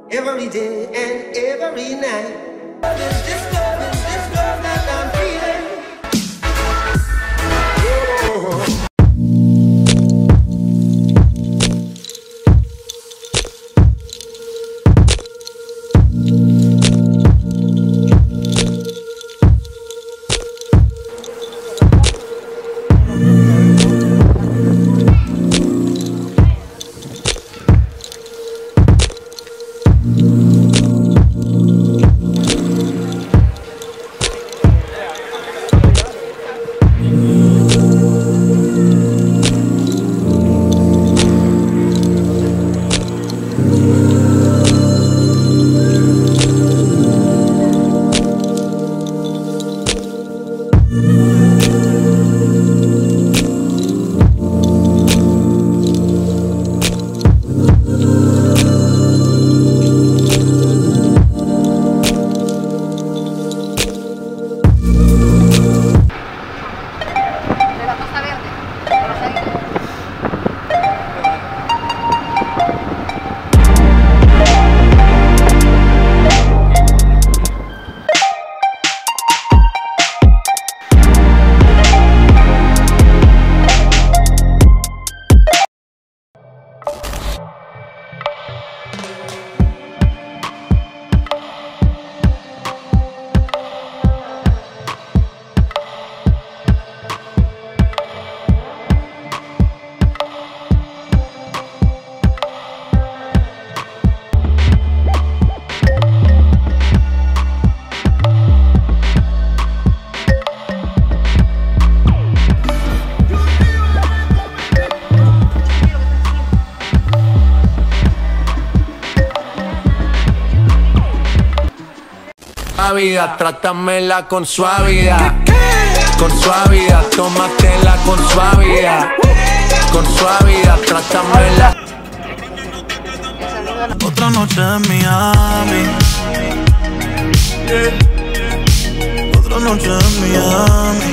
every day and every night. This love that I'm feeling. Oh. Vida, trátamela con suavidad, tómatela con suavidad, trátamela. Otra noche en Miami, otra noche en Miami.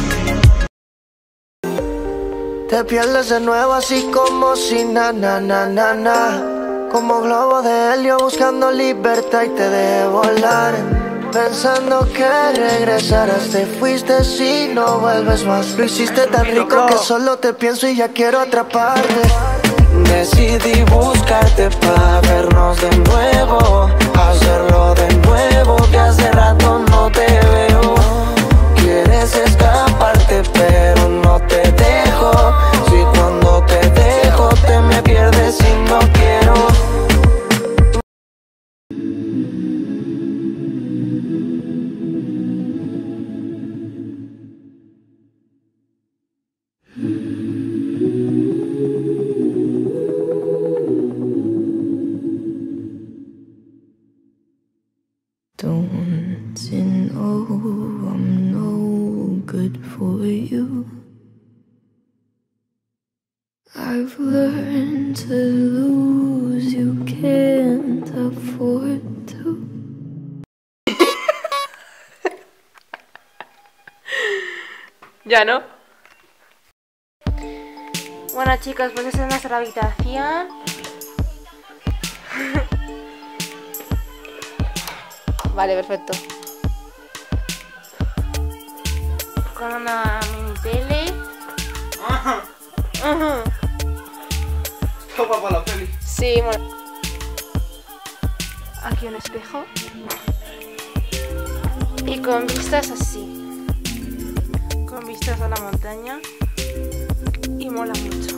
Te pierdes de nuevo así como si na. Como globo de helio buscando libertad y te dejé volar. Pensando que regresarás, te fuiste si no vuelves más. Lo hiciste tan rico que solo te pienso y ya quiero atraparte. Decidí buscarte pa' vernos de nuevo, hacerlo de nuevo, que hace rato no te veo. Quieres escaparte pero no te dejo. Si cuando te dejo te me pierdes y no quiero. Don't you know I'm no good for you? I've learned to lose, you can't afford to. Ya, ¿no? Bueno, chicos, pues esa es nuestra habitación. Vale, perfecto. Con una mini tele. Ajá. Toma para la peli. Sí, bueno. Aquí un espejo. Y con vistas así. Con vistas a la montaña. Y mola mucho.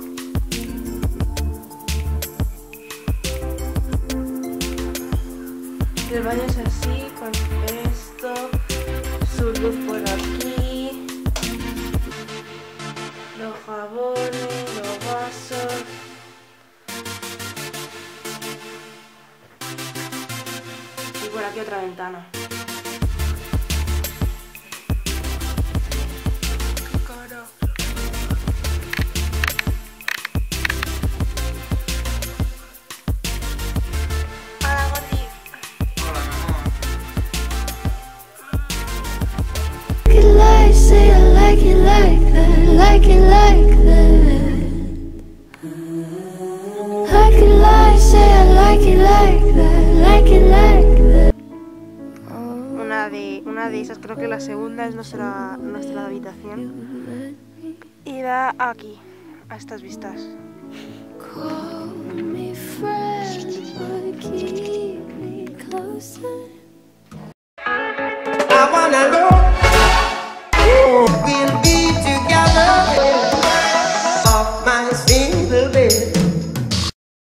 El baño es así, con esto, su luz por aquí, los jabones, los vasos. Y por aquí otra ventana. Like it like that. I can lie, say I like it like that. de esas, creo que la segunda es nuestra habitación. Y da aquí, a estas vistas.